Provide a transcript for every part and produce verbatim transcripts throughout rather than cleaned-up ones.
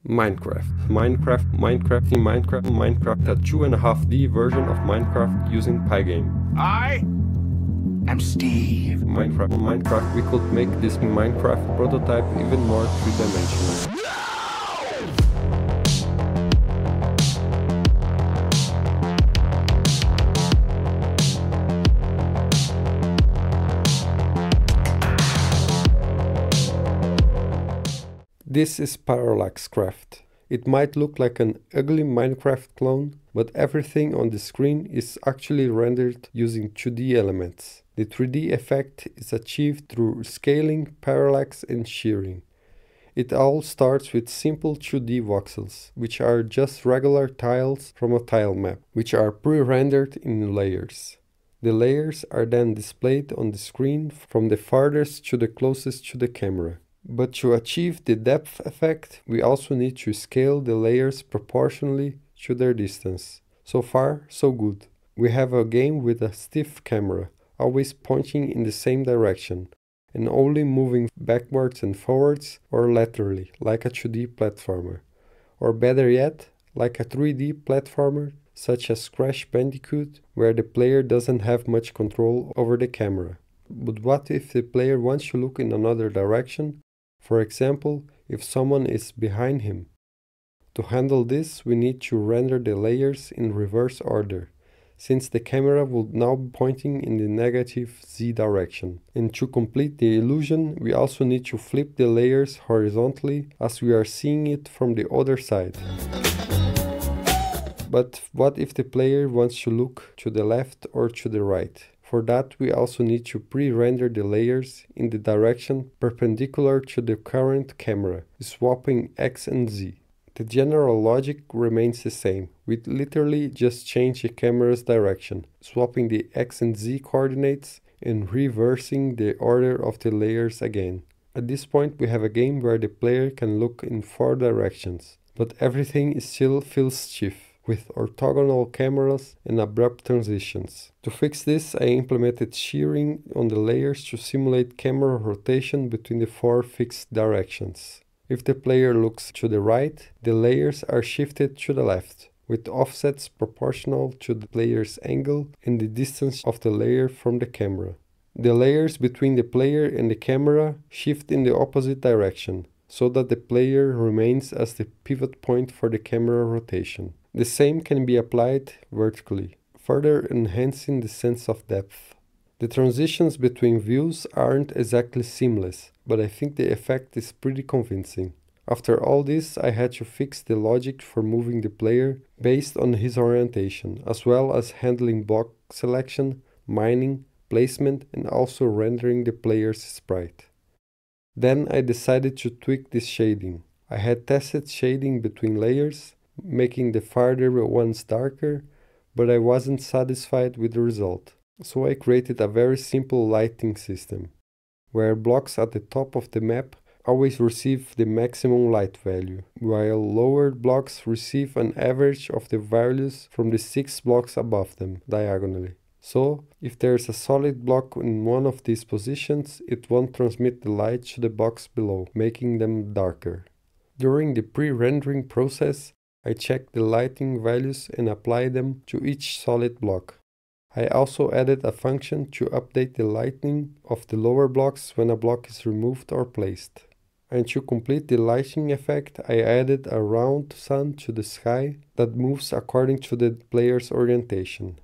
Minecraft. Minecraft, Minecraft, Minecraft, Minecraft, a two and a half D version of Minecraft using Pygame. I am Steve. Minecraft, Minecraft, we could make this Minecraft prototype even more three-dimensional. This is Parallaxcraft. It might look like an ugly Minecraft clone, but everything on the screen is actually rendered using two D elements. The three D effect is achieved through scaling, parallax and shearing. It all starts with simple two D voxels, which are just regular tiles from a tile map, which are pre-rendered in layers. The layers are then displayed on the screen from the farthest to the closest to the camera. But to achieve the depth effect, we also need to scale the layers proportionally to their distance. So far, so good. We have a game with a stiff camera, always pointing in the same direction, and only moving backwards and forwards or laterally, like a two D platformer. Or better yet, like a three D platformer, such as Crash Bandicoot, where the player doesn't have much control over the camera. But what if the player wants to look in another direction? For example, if someone is behind him. To handle this, we need to render the layers in reverse order, since the camera will now be pointing in the negative Z direction. And to complete the illusion, we also need to flip the layers horizontally as we are seeing it from the other side. But what if the player wants to look to the left or to the right? For that, we also need to pre-render the layers in the direction perpendicular to the current camera, swapping X and Z. The general logic remains the same. We literally just change the camera's direction, swapping the X and Z coordinates and reversing the order of the layers again. At this point, we have a game where the player can look in four directions, but everything still feels stiff, with orthogonal cameras and abrupt transitions. To fix this, I implemented shearing on the layers to simulate camera rotation between the four fixed directions. If the player looks to the right, the layers are shifted to the left, with offsets proportional to the player's angle and the distance of the layer from the camera. The layers between the player and the camera shift in the opposite direction, so that the player remains as the pivot point for the camera rotation. The same can be applied vertically, further enhancing the sense of depth. The transitions between views aren't exactly seamless, but I think the effect is pretty convincing. After all this, I had to fix the logic for moving the player based on his orientation, as well as handling block selection, mining, placement, and also rendering the player's sprite. Then I decided to tweak this shading. I had tested shading between layers, making the farther ones darker, but I wasn't satisfied with the result. So I created a very simple lighting system, where blocks at the top of the map always receive the maximum light value, while lower blocks receive an average of the values from the six blocks above them, diagonally. So, if there's a solid block in one of these positions, it won't transmit the light to the blocks below, making them darker. During the pre-rendering process, I check the lighting values and apply them to each solid block. I also added a function to update the lighting of the lower blocks when a block is removed or placed. And to complete the lighting effect, I added a round sun to the sky that moves according to the player's orientation.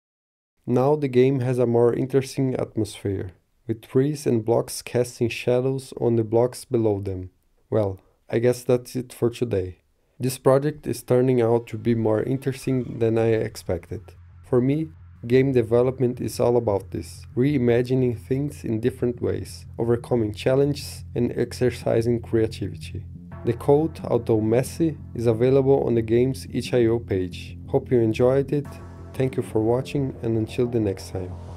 Now the game has a more interesting atmosphere, with trees and blocks casting shadows on the blocks below them. Well, I guess that's it for today. This project is turning out to be more interesting than I expected. For me, game development is all about this, reimagining things in different ways, overcoming challenges and exercising creativity. The code, although messy, is available on the game's itch dot i o page. Hope you enjoyed it, thank you for watching, and until the next time.